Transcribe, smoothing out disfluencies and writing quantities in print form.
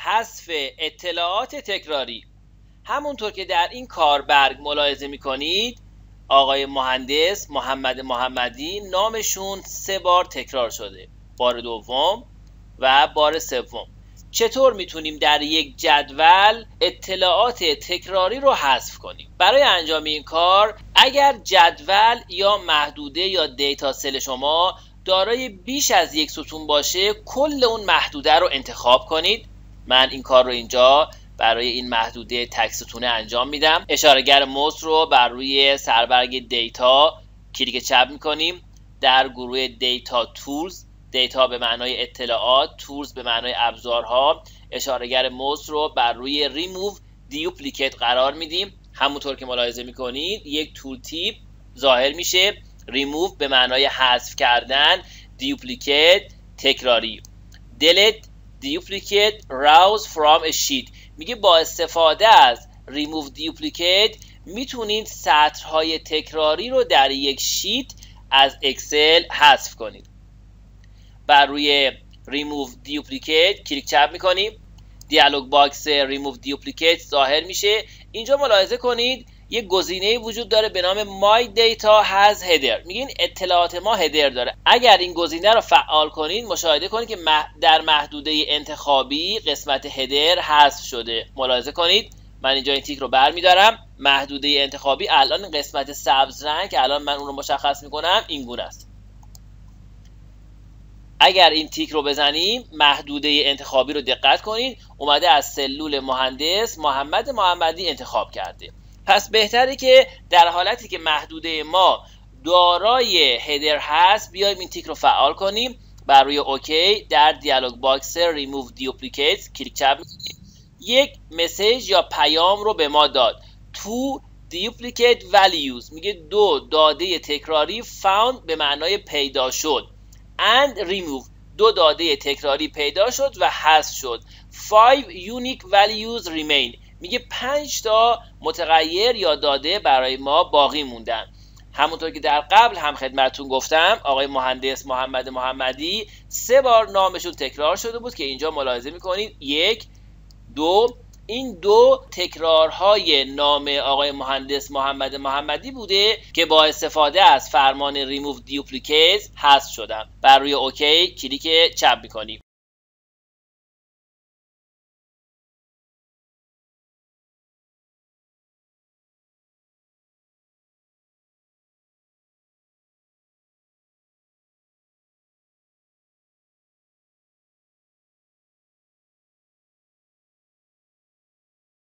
حذف اطلاعات تکراری. همونطور که در این کاربرگ ملاحظه میکنید آقای مهندس محمد محمدی نامشون 3 بار تکرار شده، بار دوم و بار سوم. چطور میتونیم در یک جدول اطلاعات تکراری رو حذف کنیم؟ برای انجام این کار اگر جدول یا محدوده یا دیتا سل شما دارای بیش از یک ستون باشه کل اون محدوده رو انتخاب کنید. من این کار رو اینجا برای این محدوده تک ستونه انجام میدم. اشارهگر موس رو بر روی سربرگ دیتا کلیک چپ میکنیم. در گروه دیتا تولز، دیتا به معنای اطلاعات، تولز به معنای ابزارها، اشارهگر موس رو بر روی ریموو دیوپلیکیت قرار میدیم. همونطور که ملاحظه میکنید یک تول تیپ ظاهر میشه. ریموو به معنای حذف کردن، دیوپلیکیت تکراری. delete duplicate rows from a sheet میگه با استفاده از remove duplicate میتونید سطرهای تکراری رو در یک شیت از اکسل حذف کنید. بر روی remove duplicate کلیک چپ میکنیم. دیالوگ باکس remove duplicate ظاهر میشه. اینجا ملاحظه کنید یک گزینه وجود داره به نام my data has header. میگین اطلاعات ما هدر داره. اگر این گزینه رو فعال کنید مشاهده کنید که در محدوده انتخابی قسمت هدر حذف شده. ملاحظه کنید من اینجا این تیک رو برمیدارم. محدوده انتخابی الان قسمت سبز رنگ که الان من اون رو مشخص میکنم این گونه است. اگر این تیک رو بزنیم محدوده انتخابی رو دقت کنید اومده از سلول مهندس محمد محمدی انتخاب کرده. پس بهتره که در حالتی که محدوده ما دارای هدر هست بیایم این تیک رو فعال کنیم. بر روی اوکی در دیالوگ باکس ریموو دیوپلیکیت کلیک چپ می‌کنیم. یک مسیج یا پیام رو به ما داد. تو دیوپلیکیت values میگه 2 داده تکراری found به معنای پیدا شد and remove 2 داده تکراری پیدا شد و حذف شد. 5 unique values remain میگه 5 تا متغیر یا داده برای ما باقی موندن. همونطور که در قبل هم خدمتتون گفتم آقای مهندس محمد محمدی 3 بار نامشون تکرار شده بود که اینجا ملاحظه میکنید 1 2 این 2 تکرارهای نام آقای مهندس محمد محمدی بوده که با استفاده از فرمان remove duplicate حذف شدن. بر روی اوکی کلیک چپ میکنیم.